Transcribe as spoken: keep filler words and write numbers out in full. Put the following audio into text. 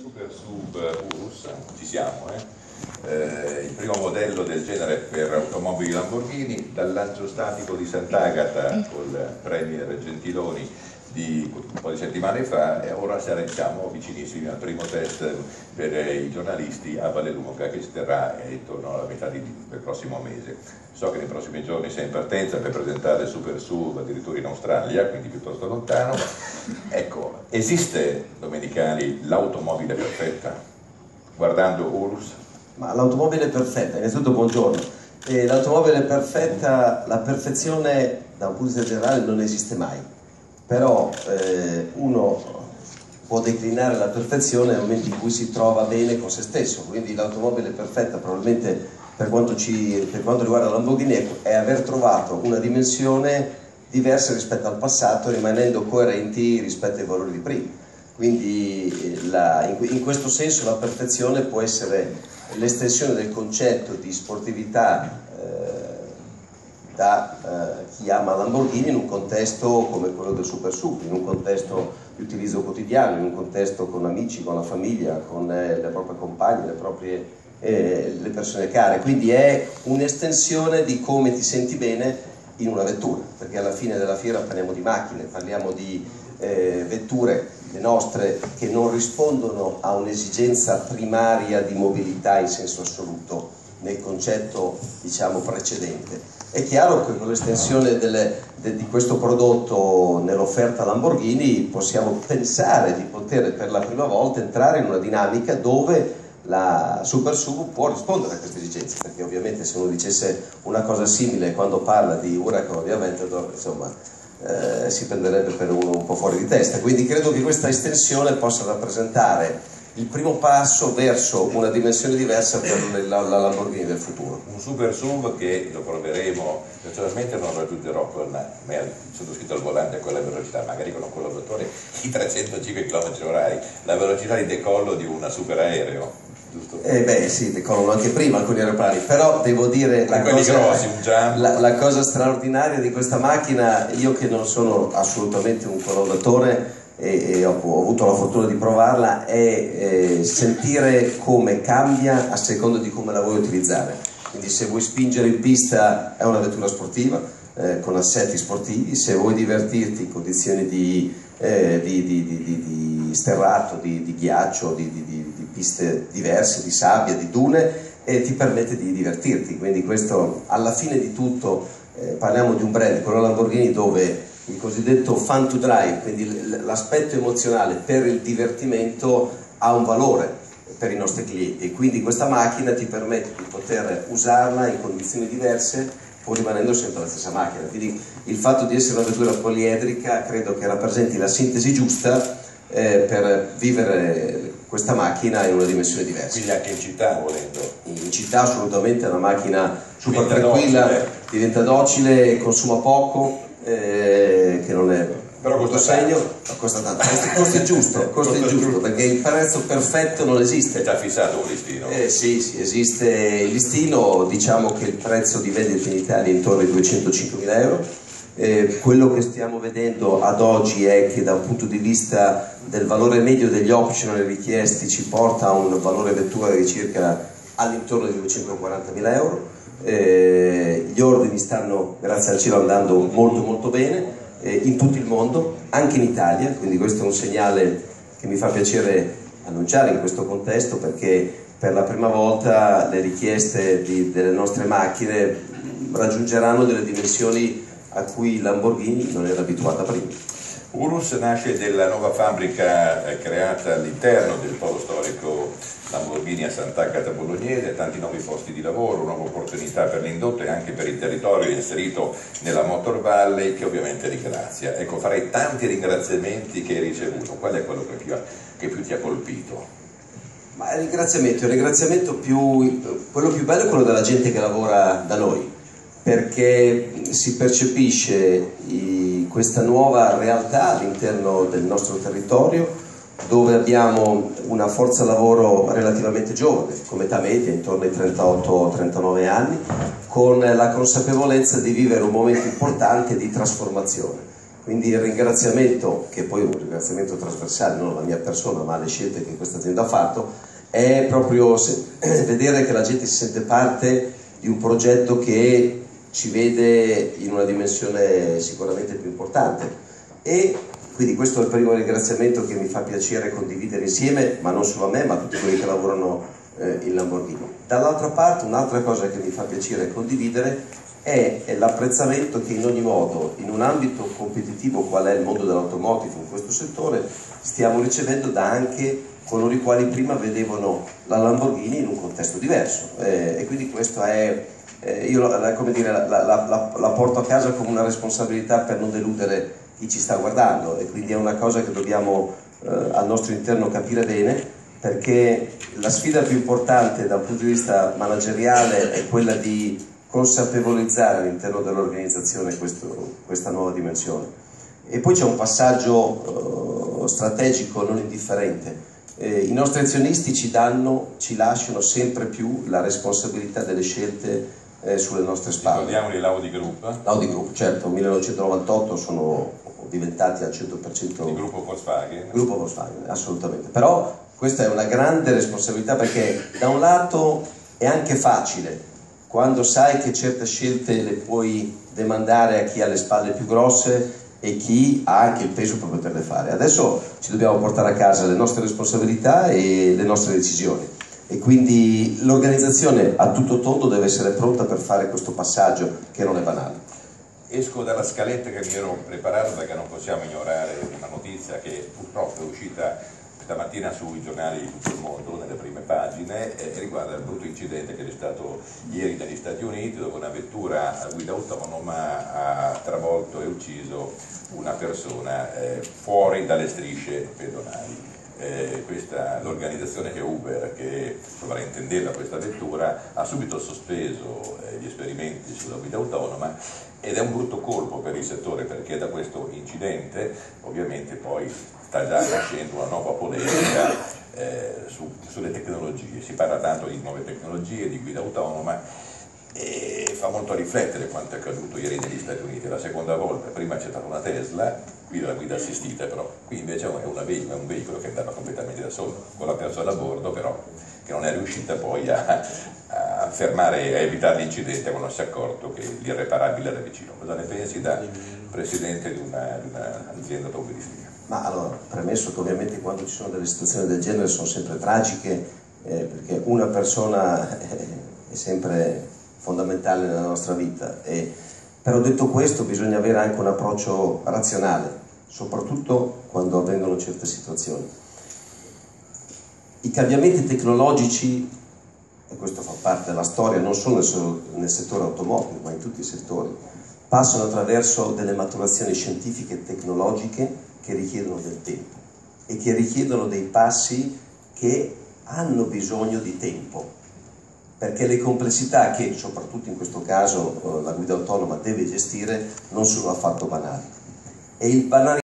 Super Sub Urus, ci siamo, eh? Eh, il primo modello del genere per automobili Lamborghini, dal lancio statico di Sant'Agata col Premier Gentiloni di un po' di settimane fa, e ora siamo vicinissimi al primo test per i giornalisti a Vallelunga, che si terrà intorno alla metà di, del prossimo mese. So che nei prossimi giorni sei in partenza per presentare il Super S U V addirittura in Australia, quindi piuttosto lontano. Ecco, esiste, Domenicali, l'automobile perfetta? Guardando Urus? Ma l'automobile perfetta, innanzitutto buongiorno. L'automobile perfetta, la perfezione da un punto di vista generale non esiste mai, però eh, uno può declinare la perfezione nel momento in cui si trova bene con se stesso, quindi l'automobile perfetta probabilmente per quanto, ci, per quanto riguarda Lamborghini è aver trovato una dimensione diversa rispetto al passato, rimanendo coerenti rispetto ai valori di prima. Quindi la, in, in questo senso la perfezione può essere l'estensione del concetto di sportività eh, da eh, chi ama Lamborghini in un contesto come quello del Super S U V, in un contesto di utilizzo quotidiano, in un contesto con amici, con la famiglia, con eh, le proprie compagne, le proprie eh, le persone care. Quindi è un'estensione di come ti senti bene in una vettura, perché alla fine della fiera parliamo di macchine, parliamo di eh, vetture, le nostre, che non rispondono a un'esigenza primaria di mobilità in senso assoluto nel concetto, diciamo, precedente. È chiaro che con l'estensione delle, de, di questo prodotto nell'offerta Lamborghini possiamo pensare di poter per la prima volta entrare in una dinamica dove la Super S U V può rispondere a queste esigenze, perché ovviamente se uno dicesse una cosa simile quando parla di Huracan, ovviamente insomma eh, si prenderebbe per uno un po' fuori di testa. Quindi credo che questa estensione possa rappresentare il primo passo verso una dimensione diversa per la, la Lamborghini del futuro. Un Super S U V che lo proveremo, personalmente non raggiungerò con me, sono scritto al volante a quella velocità, magari con un collaboratore i trecentocinque chilometri orari, la velocità di decollo di un super aereo. Giusto? Eh beh sì, decollano anche prima alcuni aeroplani, però devo dire la cosa, grossi, un la, la cosa straordinaria di questa macchina, io che non sono assolutamente un collaudatore e, e ho, ho avuto la fortuna di provarla, è eh, sentire come cambia a seconda di come la vuoi utilizzare. Quindi se vuoi spingere in pista è una vettura sportiva eh, con assetti sportivi, se vuoi divertirti in condizioni di, eh, di, di, di, di, di sterrato, di, di ghiaccio, di, di, di piste diverse, di sabbia, di dune, e ti permette di divertirti. Quindi questo, alla fine di tutto, eh, parliamo di un brand, quello Lamborghini, dove il cosiddetto fun to drive, quindi l'aspetto emozionale per il divertimento ha un valore per i nostri clienti, e quindi questa macchina ti permette di poter usarla in condizioni diverse pur rimanendo sempre la stessa macchina. Quindi il fatto di essere una vettura poliedrica credo che rappresenti la sintesi giusta eh, per vivere questa macchina in una dimensione diversa. Quindi anche in città, volendo? In città assolutamente è una macchina super tranquilla, docile. Diventa docile, consuma poco, eh, che non è però costa segno, ma costa tanto, costa il giusto, costa il giusto, perché il prezzo perfetto non esiste. È già fissato un listino? Eh, sì, sì, esiste il listino, diciamo che il prezzo di vendita in Italia è intorno ai duecentocinquemila euro. Eh, quello che stiamo vedendo ad oggi è che da un punto di vista del valore medio degli optional richiesti ci porta a un valore vettura di circa all'intorno di duecentoquarantamila euro. Eh, gli ordini stanno, grazie al cielo, andando molto molto bene eh, in tutto il mondo, anche in Italia, quindi questo è un segnale che mi fa piacere annunciare in questo contesto, perché per la prima volta le richieste di, delle nostre macchine raggiungeranno delle dimensioni a cui Lamborghini non era abituata prima. Urus nasce dalla nuova fabbrica eh, creata all'interno del polo storico Lamborghini a Sant'Agata Bolognese, tanti nuovi posti di lavoro, nuove opportunità per l'indotto e anche per il territorio inserito nella Motor Valley, che ovviamente ringrazia. Ecco, farei tanti ringraziamenti che hai ricevuto. Qual è quello che più, che più ti ha colpito? Ma il ringraziamento, il ringraziamento più, quello più bello è quello della gente che lavora da noi, perché si percepisce i, questa nuova realtà all'interno del nostro territorio, dove abbiamo una forza lavoro relativamente giovane, come età media, intorno ai trentotto trentanove anni, con la consapevolezza di vivere un momento importante di trasformazione. Quindi il ringraziamento, che poi è un ringraziamento trasversale, non alla mia persona ma alle scelte che questa azienda ha fatto, è proprio vedere che la gente si sente parte di un progetto che ci vede in una dimensione sicuramente più importante. E quindi questo è il primo ringraziamento che mi fa piacere condividere insieme, ma non solo a me, ma a tutti quelli che lavorano eh, in Lamborghini. Dall'altra parte, un'altra cosa che mi fa piacere condividere è, è l'apprezzamento che in ogni modo, in un ambito competitivo qual è il mondo dell'automotive in questo settore, stiamo ricevendo da anche coloro i quali prima vedevano la Lamborghini in un contesto diverso. Eh, e quindi questo è, eh, io la, come dire, la, la, la, la porto a casa come una responsabilità per non deludere chi ci sta guardando, e quindi è una cosa che dobbiamo eh, al nostro interno capire bene, perché la sfida più importante dal punto di vista manageriale è quella di consapevolizzare all'interno dell'organizzazione questa nuova dimensione. E poi c'è un passaggio eh, strategico non indifferente. Eh, I nostri azionisti ci danno, ci lasciano sempre più la responsabilità delle scelte eh, sulle nostre spalle. Ricordiamoli l'Audi Group. L'Audi Group, certo, millenovecentonovantotto sono diventati al cento per cento il gruppo Volkswagen. Gruppo Volkswagen, assolutamente. Però questa è una grande responsabilità, perché da un lato è anche facile quando sai che certe scelte le puoi demandare a chi ha le spalle più grosse e chi ha anche il peso per poterle fare. Adesso ci dobbiamo portare a casa le nostre responsabilità e le nostre decisioni, e quindi l'organizzazione a tutto tondo deve essere pronta per fare questo passaggio che non è banale. Esco dalla scaletta che mi ero preparato, perché non possiamo ignorare una notizia che purtroppo è uscita stamattina sui giornali di tutto il mondo, nelle prime pagine, e riguarda il brutto incidente che è stato ieri negli Stati Uniti, dove una vettura a guida autonoma ha travolto e ucciso una persona eh, fuori dalle strisce pedonali. Eh, l'organizzazione che è Uber, che sovrintendeva questa vettura, ha subito sospeso eh, gli esperimenti sulla guida autonoma, ed è un brutto colpo per il settore, perché da questo incidente ovviamente poi sta già nascendo una nuova polemica eh, su, sulle tecnologie. Si parla tanto di nuove tecnologie, di guida autonoma, e fa molto riflettere quanto è accaduto ieri negli Stati Uniti. La seconda volta, prima c'è stata una Tesla, qui la guida assistita, però qui invece è, una veicolo, è un veicolo che andava completamente da solo, con la persona a bordo, però che non è riuscita poi a, a fermare, a evitare l'incidente quando si è accorto che l'irreparabile era vicino. Cosa ne pensi da presidente di un'azienda automobilistica? Ma allora, premesso che ovviamente quando ci sono delle situazioni del genere sono sempre tragiche, eh, perché una persona è sempre fondamentale nella nostra vita, e, però detto questo bisogna avere anche un approccio razionale, soprattutto quando avvengono certe situazioni. I cambiamenti tecnologici, e questo fa parte della storia non solo nel, nel settore automobile ma in tutti i settori, passano attraverso delle maturazioni scientifiche e tecnologiche che richiedono del tempo e che richiedono dei passi che hanno bisogno di tempo, perché le complessità che soprattutto in questo caso la guida autonoma deve gestire non sono affatto banali. E il banale